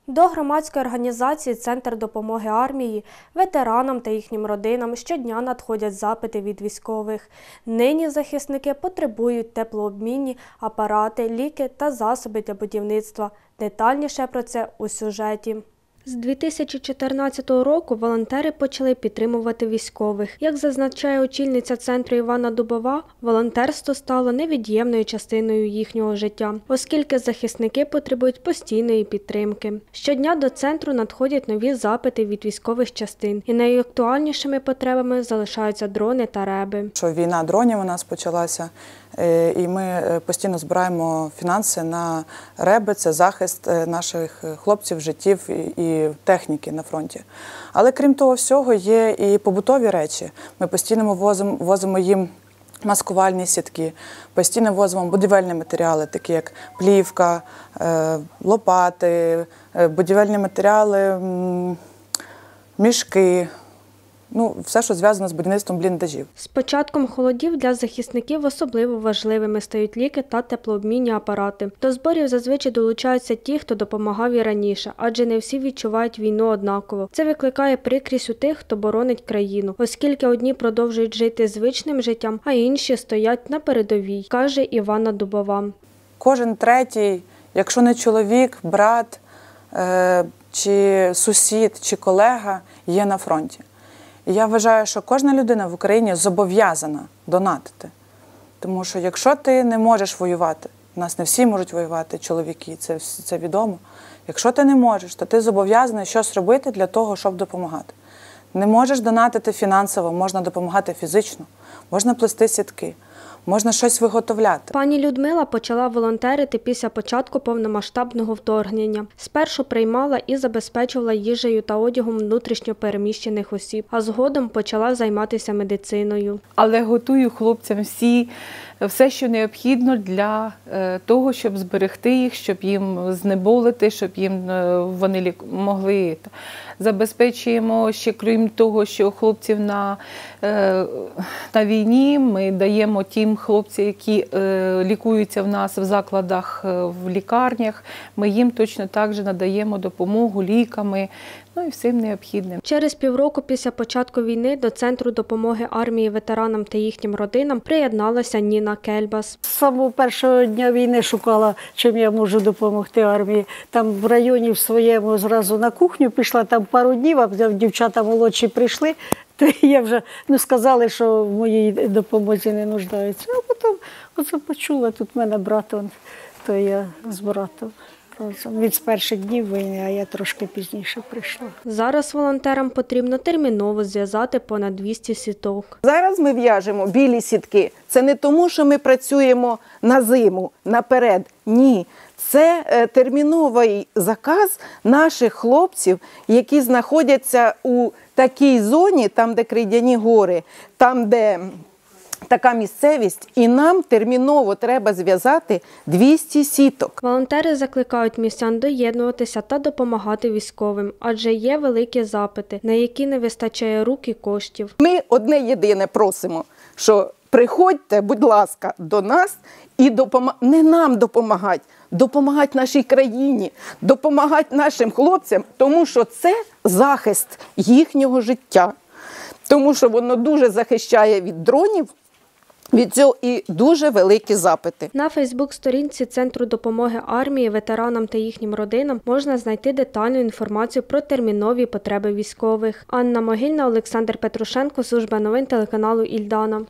До громадської організації «Центр допомоги армії», ветеранам та їхнім родинам щодня надходять запити від військових. Нині захисники потребують теплообмінні апарати, ліки та засоби для будівництва. Детальніше про це у сюжеті. З 2014 року волонтери почали підтримувати військових. Як зазначає очільниця центру Іванна Дубова, волонтерство стало невід'ємною частиною їхнього життя, оскільки захисники потребують постійної підтримки. Щодня до центру надходять нові запити від військових частин, і найактуальнішими потребами залишаються дрони та реби. Війна дронів у нас почалася, і ми постійно збираємо фінанси на реби, це захист наших хлопців, життів і техніки на фронті. Але крім того всього є і побутові речі. Ми постійно возимо їм маскувальні сітки, постійно возимо будівельні матеріали, такі як плівка, лопати, будівельні матеріали, мішки. Все, що зв'язано з будівництвом бліндажів. З початком холодів для захисників особливо важливими стають ліки та теплообмінні апарати. До зборів зазвичай долучаються ті, хто допомагав і раніше, адже не всі відчувають війну однаково. Це викликає прикрість у тих, хто боронить країну, оскільки одні продовжують жити звичним життям, а інші стоять на передовій, каже Іванна Дубова. Кожен третій, якщо не чоловік, брат, чи сусід, чи колега, є на фронті. І я вважаю, що кожна людина в Україні зобов'язана донатити. Тому що якщо ти не можеш воювати, у нас не всі можуть воювати, чоловіки, це відомо. Якщо ти не можеш, то ти зобов'язаний щось робити для того, щоб допомагати. Не можеш донатити фінансово, можна допомагати фізично, можна плести сітки, можна щось виготовляти. Пані Людмила почала волонтерити після початку повномасштабного вторгнення. Спершу приймала і забезпечувала їжею та одягом внутрішньо переміщених осіб, а згодом почала займатися медициною. Але готую хлопцям все, що необхідно для того, щоб зберегти їх, щоб їм знеболити, щоб вони могли. Забезпечуємо ще, крім того, що хлопців на війні, ми даємо тим хлопцям, які лікуються в нас в закладах, в лікарнях, ми їм точно так же надаємо допомогу ліками, і всім необхідним. Через півроку після початку війни до Центру допомоги армії, ветеранам та їхнім родинам приєдналася Ніна Кельбас. З самого першого дня війни шукала, чим я можу допомогти армії. Там в районі в своєму зразу на кухню пішла, там пару днів, а дівчата молодші прийшли, то я вже сказали, що в моїй допомозі не нуждаються. А потім оце почула, тут в мене брат, то я з братом. Він з перших днів війни, а я трошки пізніше прийшла. Зараз волонтерам потрібно терміново зв'язати понад 200 сіток. Зараз ми в'яжемо білі сітки. Це не тому, що ми працюємо на зиму, наперед. Ні. Це терміновий заказ наших хлопців, які знаходяться у такій зоні, там, де Крейдяні гори, там, де така місцевість, і нам терміново треба зв'язати 200 сіток. Волонтери закликають містян доєднуватися та допомагати військовим, адже є великі запити, на які не вистачає рук і коштів. Ми одне єдине просимо, що приходьте, будь ласка, до нас і не нам допомагати нашій країні, допомагати нашим хлопцям, тому що це захист їхнього життя. Тому що воно дуже захищає від дронів, від цього і дуже великі запити. На Фейсбук-сторінці Центру допомоги армії, ветеранам та їхнім родинам можна знайти детальну інформацію про термінові потреби військових. Анна Могильна, Олександр Петрушенко, служба новин телеканалу Ільдана.